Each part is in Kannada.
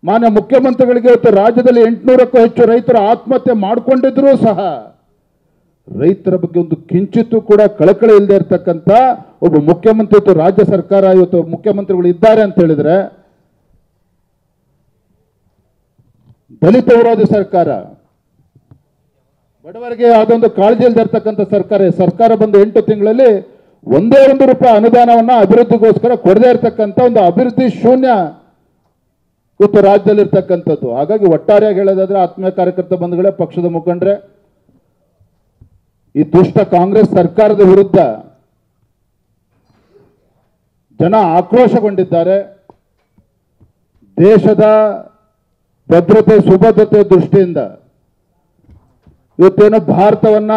ಮಾನ್ಯ ಮುಖ್ಯಮಂತ್ರಿಗಳಿಗೆ ಇವತ್ತು ರಾಜ್ಯದಲ್ಲಿ 800ಕ್ಕೂ ಹೆಚ್ಚು ರೈತರು ಆತ್ಮಹತ್ಯೆ ಮಾಡಿಕೊಂಡಿದ್ರೂ ಸಹ ರೈತರ ಬಗ್ಗೆ ಒಂದು ಕಿಂಚಿತ್ತೂ ಕೂಡ ಕಳಕಳಿ ಇಲ್ಲದೆ ಇರತಕ್ಕಂಥ ಒಬ್ಬ ಮುಖ್ಯಮಂತ್ರಿ ಇವತ್ತು ರಾಜ್ಯ ಸರ್ಕಾರ ಇವತ್ತು ಮುಖ್ಯಮಂತ್ರಿಗಳು ಇದ್ದಾರೆ ಅಂತ ಹೇಳಿದ್ರೆ ದಲಿತ ವಿರೋಧಿ ಸರ್ಕಾರ, ಬಡವರಿಗೆ ಅದೊಂದು ಕಾಳಜಿ ಇಲ್ಲದೆ ಇರತಕ್ಕಂಥ ಸರ್ಕಾರ ಬಂದು 8 ತಿಂಗಳಲ್ಲಿ ಒಂದೇ ₹1 ಅನುದಾನವನ್ನ ಅಭಿವೃದ್ಧಿಗೋಸ್ಕರ ಕೊಡದೇ ಇರತಕ್ಕಂಥ ಒಂದು ಅಭಿವೃದ್ಧಿ ಶೂನ್ಯ ಇವತ್ತು ರಾಜ್ಯದಲ್ಲಿ ಇರ್ತಕ್ಕಂಥದ್ದು. ಹಾಗಾಗಿ ಒಟ್ಟಾರೆಯಾಗಿ ಹೇಳೋದಾದ್ರೆ ಆತ್ಮೀಯ ಕಾರ್ಯಕರ್ತ ಬಂಧುಗಳೇ, ಪಕ್ಷದ ಮುಖಂಡರೇ, ಈ ದುಷ್ಟ ಕಾಂಗ್ರೆಸ್ ಸರ್ಕಾರದ ವಿರುದ್ಧ ಜನ ಆಕ್ರೋಶಗೊಂಡಿದ್ದಾರೆ. ದೇಶದ ಭದ್ರತೆ ಸುಭದ್ರತೆ ದೃಷ್ಟಿಯಿಂದ ಇವತ್ತೇನು ಭಾರತವನ್ನ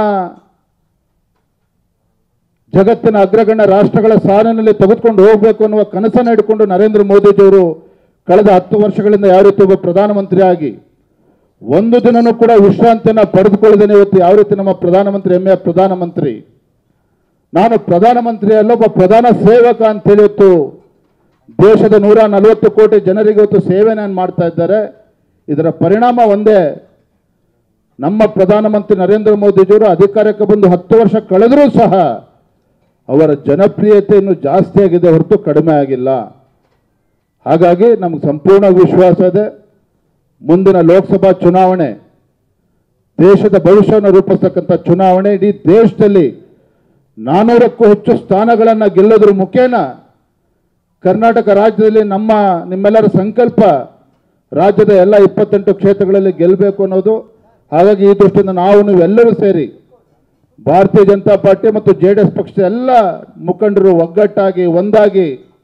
ಜಗತ್ತಿನ ಅಗ್ರಗಣ್ಯ ರಾಷ್ಟ್ರಗಳ ಸಾಲಿನಲ್ಲಿ ತೆಗೆದುಕೊಂಡು ಹೋಗಬೇಕು ಅನ್ನುವ ಕನಸನ್ನು ಹಿಡ್ಕೊಂಡು ನರೇಂದ್ರ ಮೋದಿಜಿಯವರು ಕಳೆದ 10 ವರ್ಷಗಳಿಂದ ಯಾವ ರೀತಿ ಒಬ್ಬ ಪ್ರಧಾನಮಂತ್ರಿ ಆಗಿ ಒಂದು ದಿನನೂ ಕೂಡ ವಿಶ್ರಾಂತಿಯನ್ನು ಪಡೆದುಕೊಳ್ಳದೇನೆ ಇವತ್ತು ಯಾವ ರೀತಿ ನಮ್ಮ ಪ್ರಧಾನಮಂತ್ರಿ ಹೆಮ್ಮೆಯ ಪ್ರಧಾನಮಂತ್ರಿ, ನಾನು ಪ್ರಧಾನಮಂತ್ರಿ ಅಲ್ಲ ಒಬ್ಬ ಪ್ರಧಾನ ಸೇವಕ ಅಂತೇಳಿ ಇವತ್ತು ದೇಶದ 140 ಕೋಟಿ ಜನರಿಗೆ ಇವತ್ತು ಸೇವೆಯನ್ನು ಮಾಡ್ತಾ ಇದ್ದಾರೆ. ಇದರ ಪರಿಣಾಮ ಒಂದೇ, ನಮ್ಮ ಪ್ರಧಾನಮಂತ್ರಿ ನರೇಂದ್ರ ಮೋದಿಜಿಯವರು ಅಧಿಕಾರಕ್ಕೆ ಬಂದು 10 ವರ್ಷ ಕಳೆದರೂ ಸಹ ಅವರ ಜನಪ್ರಿಯತೆ ಇನ್ನೂ ಜಾಸ್ತಿ ಆಗಿದೆ ಹೊರತು ಕಡಿಮೆ ಆಗಿಲ್ಲ. ಹಾಗಾಗಿ ನಮಗೆ ಸಂಪೂರ್ಣ ವಿಶ್ವಾಸ ಇದೆ, ಮುಂದಿನ ಲೋಕಸಭಾ ಚುನಾವಣೆ ದೇಶದ ಭವಿಷ್ಯವನ್ನು ರೂಪಿಸತಕ್ಕಂಥ ಚುನಾವಣೆ. ಇಡೀ ದೇಶದಲ್ಲಿ 400ಕ್ಕೂ ಹೆಚ್ಚು ಸ್ಥಾನಗಳನ್ನು ಗೆಲ್ಲೋದ್ರ ಮುಖೇನ ಕರ್ನಾಟಕ ರಾಜ್ಯದಲ್ಲಿ ನಿಮ್ಮೆಲ್ಲರ ಸಂಕಲ್ಪ ರಾಜ್ಯದ ಎಲ್ಲ 28 ಕ್ಷೇತ್ರಗಳಲ್ಲಿ ಗೆಲ್ಲಬೇಕು ಅನ್ನೋದು. ಹಾಗಾಗಿ ಈ ದೃಷ್ಟಿಯಿಂದ ನೀವೆಲ್ಲರೂ ಸೇರಿ ಭಾರತೀಯ ಜನತಾ ಪಾರ್ಟಿ ಮತ್ತು JDS ಪಕ್ಷದ ಎಲ್ಲ ಮುಖಂಡರು ಒಗ್ಗಟ್ಟಾಗಿ ಒಂದಾಗಿ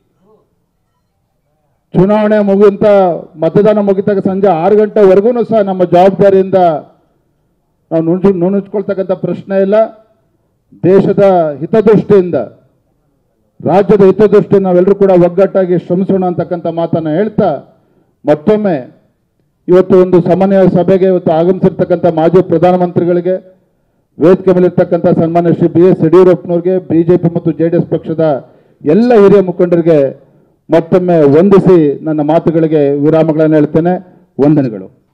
ಚುನಾವಣೆ ಮತದಾನ ಮುಗಿದಾಗ ಸಂಜೆ 6 ಗಂಟೆವರೆಗೂ ಸಹ ನಮ್ಮ ಜವಾಬ್ದಾರಿಯಿಂದ ನಾವು ನುಣುಚ್ಕೊಳ್ತಕ್ಕಂಥ ಪ್ರಶ್ನೆ ಇಲ್ಲ. ದೇಶದ ಹಿತದೃಷ್ಟಿಯಿಂದ, ರಾಜ್ಯದ ಹಿತದೃಷ್ಟಿಯಿಂದ ನಾವೆಲ್ಲರೂ ಕೂಡ ಒಗ್ಗಟ್ಟಾಗಿ ಶ್ರಮಿಸೋಣ ಅಂತಕ್ಕಂಥ ಮಾತನ್ನು ಹೇಳ್ತಾ, ಮತ್ತೊಮ್ಮೆ ಇವತ್ತು ಒಂದು ಸಮನ್ವಯ ಸಭೆಗೆ ಇವತ್ತು ಆಗಮಿಸಿರ್ತಕ್ಕಂಥ ಮಾಜಿ ಪ್ರಧಾನಮಂತ್ರಿಗಳಿಗೆ, ವೇದಿಕೆ ಮೇಲಿರ್ತಕ್ಕಂಥ ಸನ್ಮಾನ್ಯ ಶ್ರೀ BS ಯಡಿಯೂರಪ್ಪನವ್ರಿಗೆ, ಬಿಜೆಪಿ ಮತ್ತು JDS ಪಕ್ಷದ ಎಲ್ಲ ಹಿರಿಯ ಮುಖಂಡರಿಗೆ ಮತ್ತೊಮ್ಮೆ ವಂದಿಸಿ ನನ್ನ ಮಾತುಗಳಿಗೆ ವಿರಾಮಗಳನ್ನು ಹೇಳ್ತೇನೆ. ವಂದನೆಗಳು.